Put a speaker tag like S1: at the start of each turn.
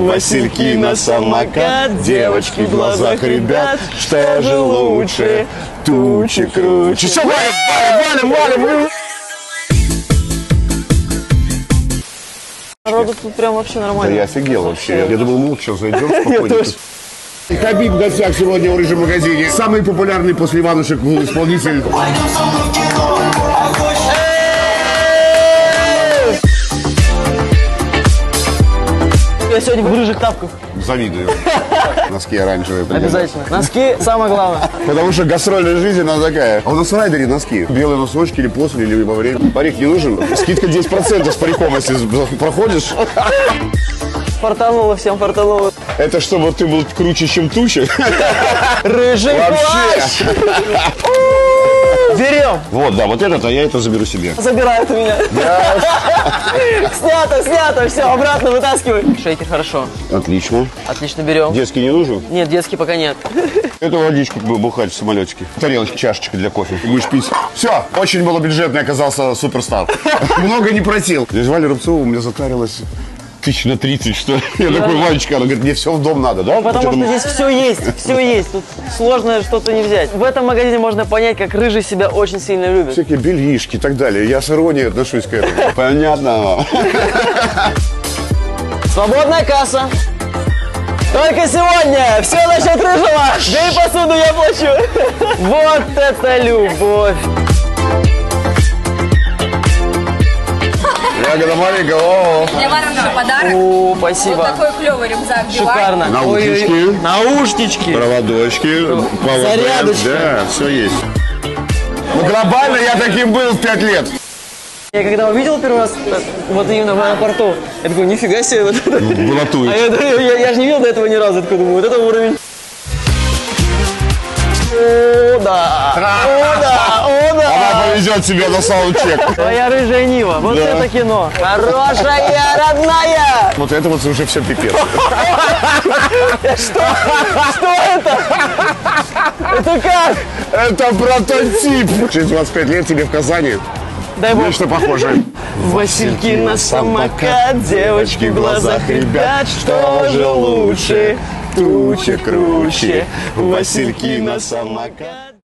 S1: Васильки на самокат, девочки в глазах ребят. Что же лучше, тучи круче. Все, валим.
S2: Народу тут прям вообще нормально.
S1: Да я офигел вообще. Я думал, молча зайдем спокойно. Хабиб в гостях сегодня в рыжем магазине. Самый популярный после Иванушек исполнитель.
S2: Я сегодня в рыжих тапках.
S1: Завидую. Носки оранжевые.
S2: Обязательно. Носки самое главное.
S1: Потому что гастрольная жизнь, она такая. А у нас в райдере носки. Белые носочки или после, или во время. Парик не нужен. Скидка 10% с париком, если проходишь.
S2: Фартануло, всем фартануло.
S1: Это чтобы ты был круче, чем туча?
S2: Рыжий плащ! Берем.
S1: Вот, да, вот этот, а я это заберу себе.
S2: Забирают у меня. Снято, все, обратно вытаскивай. Шейкер хорошо.
S1: Отлично.
S2: Отлично, берем.
S1: Детский не нужен?
S2: Нет, детский пока нет.
S1: Эту водичку бухать в самолетике. Тарелочка, чашечка для кофе. Будешь пить. Все, очень было бюджетный оказался суперстар. Много не просил. Здесь Валя Рубцова у меня затарилась 1030, что ли. Я такой, Валечка, она говорит, мне все в дом надо, да?
S2: Потому что здесь все есть. Тут сложно что-то не взять. В этом магазине можно понять, как рыжий себя очень сильно любит.
S1: Всякие бельишки и так далее. Я с иронией отношусь к этому. Понятно.
S2: Свободная касса. Только сегодня все насчет рыжего. Да и посуду я плачу. Вот это любовь.
S1: Ягода маленькая.
S3: Для вас еще подарок.
S2: О, спасибо.
S3: Вот такой клевый рюкзак.
S2: Шикарно.
S1: Наушнички.
S2: Ой, наушнички.
S1: Проводочки.
S2: Зарядочка.
S1: Да, все есть. Ну, глобально я таким был в 5 лет.
S2: Я когда увидел первый раз, вот именно в аэропорту, я такой, нифига себе. Вот это.
S1: Балатует.
S2: А я же не видел до этого ни разу, я такой думаю, вот это уровень. О, да.
S1: Она повезет себе на саундчек.
S2: Твоя рыжая Нива, вот
S1: Да.
S2: это кино. Хорошая, родная.
S1: Вот это вот уже все пипец.
S2: Что это? Это как?
S1: Это прототип. Через 25 лет тебе в Казани
S2: Дай бог.
S1: нечто похожее.
S2: Васильки на самокат, девочки в глазах ребят. Что же лучше, туча круче, Васильки на самокат.